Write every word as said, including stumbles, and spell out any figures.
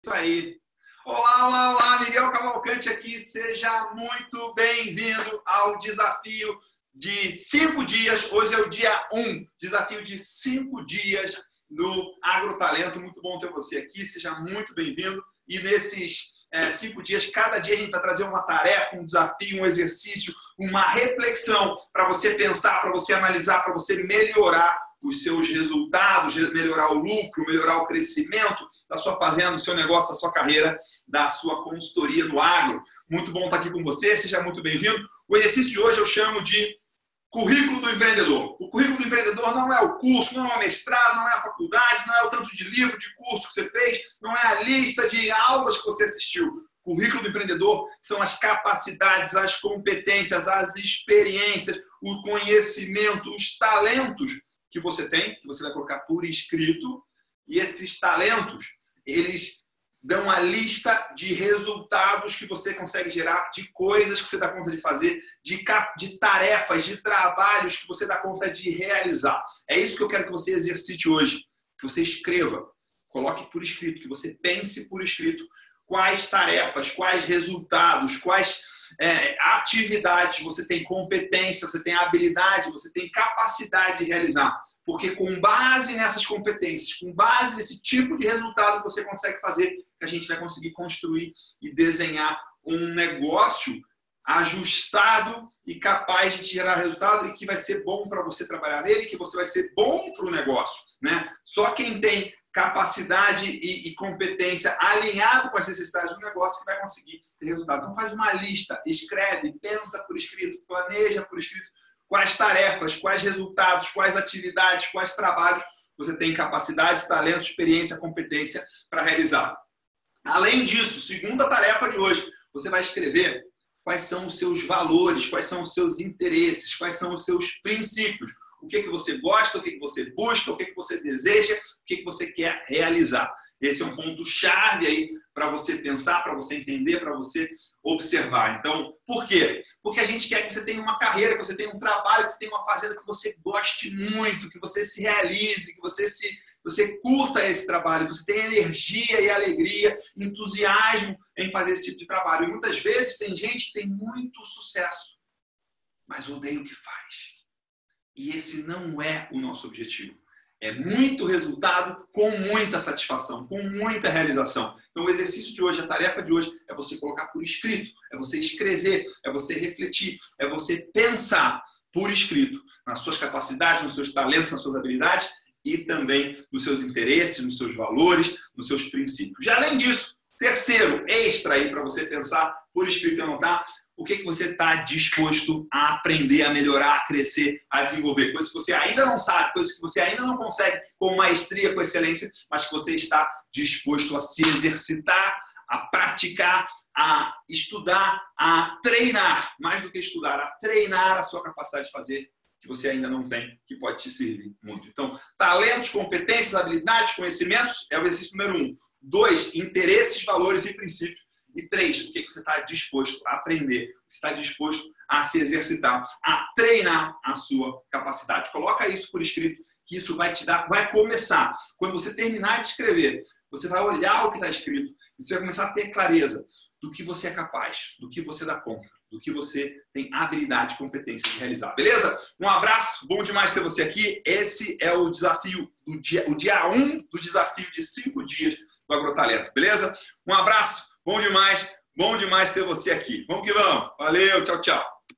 Isso aí. Olá, olá, olá, Miguel Cavalcante aqui. Seja muito bem-vindo ao desafio de cinco dias. Hoje é o dia um, desafio de cinco dias no Agrotalento. Muito bom ter você aqui, seja muito bem-vindo. E nesses é, cinco dias, cada dia a gente vai trazer uma tarefa, um desafio, um exercício, uma reflexão para você pensar, para você analisar, para você melhorar os seus resultados, melhorar o lucro, melhorar o crescimento da sua fazenda, do seu negócio, da sua carreira, da sua consultoria no agro. Muito bom estar aqui com você, seja muito bem-vindo. O exercício de hoje eu chamo de currículo do empreendedor. O currículo do empreendedor não é o curso, não é o mestrado, não é a faculdade, não é o tanto de livro, de curso que você fez, não é a lista de aulas que você assistiu. O currículo do empreendedor são as capacidades, as competências, as experiências, o conhecimento, os talentos que você tem, que você vai colocar por escrito, e esses talentos, eles dão a lista de resultados que você consegue gerar, de coisas que você dá conta de fazer, de, de tarefas, de trabalhos que você dá conta de realizar. É isso que eu quero que você exercite hoje, que você escreva, coloque por escrito, que você pense por escrito quais tarefas, quais resultados, quais é, atividades você tem competência, você tem habilidade, você tem capacidade de realizar. Porque com base nessas competências, com base nesse tipo de resultado que você consegue fazer, que a gente vai conseguir construir e desenhar um negócio ajustado e capaz de gerar resultado e que vai ser bom para você trabalhar nele, que você vai ser bom para o negócio, né? Só quem tem capacidade e, e competência alinhado com as necessidades do negócio que vai conseguir ter resultado. Então faz uma lista, escreve, pensa por escrito, planeja por escrito quais tarefas, quais resultados, quais atividades, quais trabalhos você tem capacidade, talento, experiência, competência para realizar. Além disso, segunda tarefa de hoje, você vai escrever quais são os seus valores, quais são os seus interesses, quais são os seus princípios. O que, que você gosta, o que, que você busca, o que, que você deseja, o que, que você quer realizar. Esse é um ponto-chave aí para você pensar, para você entender, para você observar. Então, por quê? Porque a gente quer que você tenha uma carreira, que você tenha um trabalho, que você tenha uma fazenda que você goste muito, que você se realize, que você, se, você curta esse trabalho, que você tenha energia e alegria, entusiasmo em fazer esse tipo de trabalho. E muitas vezes tem gente que tem muito sucesso, mas odeia o que faz. E esse não é o nosso objetivo. É muito resultado com muita satisfação, com muita realização. Então o exercício de hoje, a tarefa de hoje é você colocar por escrito, é você escrever, é você refletir, é você pensar por escrito nas suas capacidades, nos seus talentos, nas suas habilidades e também nos seus interesses, nos seus valores, nos seus princípios. E além disso, terceiro, extra aí para você pensar por escrito e anotar, o que, que você está disposto a aprender, a melhorar, a crescer, a desenvolver. Coisas que você ainda não sabe, coisas que você ainda não consegue com maestria, com excelência, mas que você está disposto a se exercitar, a praticar, a estudar, a treinar. Mais do que estudar, a treinar a sua capacidade de fazer, que você ainda não tem, que pode te servir muito. Então, talentos, competências, habilidades, conhecimentos é o exercício número um. Dois, interesses, valores e princípios. E três, o que você está disposto a aprender? Você está disposto a se exercitar, a treinar a sua capacidade. Coloca isso por escrito, que isso vai te dar, vai começar. Quando você terminar de escrever, você vai olhar o que está escrito e você vai começar a ter clareza do que você é capaz, do que você dá conta, do que você tem habilidade e competência de realizar. Beleza? Um abraço, bom demais ter você aqui. Esse é o desafio do dia, o dia um do desafio de cinco dias do Agrotalento. Beleza? Um abraço. Bom demais, bom demais ter você aqui. Vamos que vamos. Valeu, tchau, tchau.